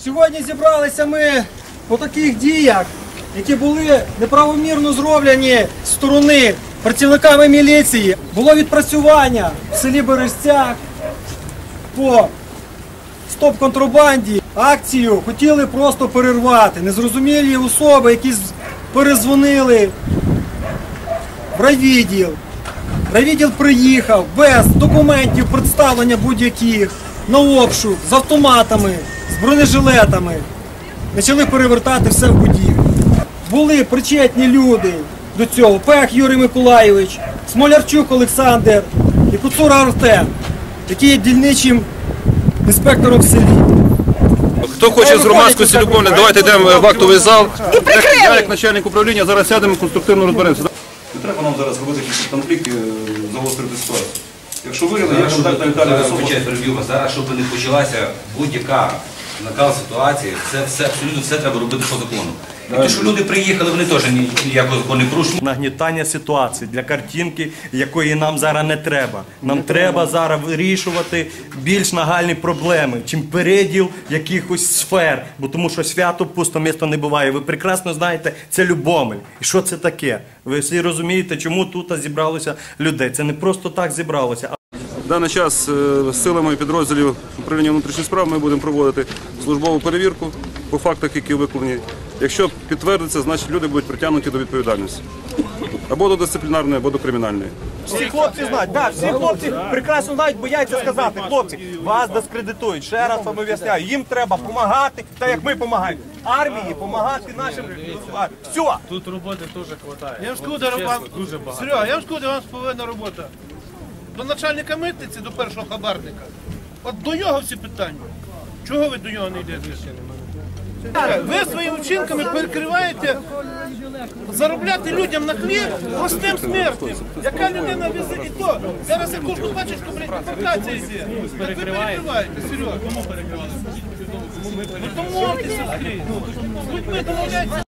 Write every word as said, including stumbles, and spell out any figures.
Сьогодні зібралися ми по таких діях, які були неправомірно зроблені з сторони працівниками міліції. Було відпрацювання в селі Бережцях по стоп-контрабанді. Акцію хотіли просто перервати. Незрозумілі особи, які перезвонили в райвідділ. Райвідділ приїхав без документів представлення будь-яких на обшук, з автоматами, з бронежилетами. Почали перевертати все в будівлі. Були причетні люди до цього. Пех Юрій Миколайович, Смолярчук Олександр і Куцура Артем, який є дільничим інспектором в селі. Хто хоче з громадськості любовне, давайте йдемо в актовий зал. Я як начальник управління, зараз сядемо і конструктивно розберемося. Не треба нам зараз робити якісь конфлікти, загострити ситуацію. Якщо вирішили, я контактна Віталія особа. Зараз, щоб не почалася будь-яка накал ситуації, це все, абсолютно все треба робити по закону. І ті, що люди приїхали, вони теж ніякого закону не порушують. Нагнітання ситуації для картинки, якої нам зараз не треба. Нам треба зараз вирішувати більш нагальні проблеми, чим переділ якихось сфер. Бо тому що свято пусто місто не буває. Ви прекрасно знаєте, це Любомель. І що це таке? Ви всі розумієте, чому тут зібралося людей. Це не просто так зібралося. В даний час з силами підрозділів управління внутрішніх справ ми будемо проводити службову перевірку по фактах, які викладені. Якщо підтвердиться, значить люди будуть притягнуті до відповідальності. Або до дисциплінарної, або до кримінальної. Всі хлопці знають, так, всі хлопці прекрасно знають, бояться сказати. Хлопці, вас дискредитують, ще раз вам об'ясняю, їм треба допомагати, так як ми допомагаємо. Армії допомагати нашим... Все! Тут роботи теж вистачає. Я вам скажу, дуже багато. Серега, я вам скажу, у вас повинна робота. До начальника митниці, до першого хабарника. От до нього всі питання. Чого ви до нього не йдете? Ви своїми вчинками перекриваєте заробляти людям на хліб простим смертним. Яка людина везе і то? Зараз я кожну бачиш, що, блядь, депортація йде. Ви перекриваєте, Серега. Кому перекриваєте? Ну, домовтеся, Андрій. З людьми домовляйтеся.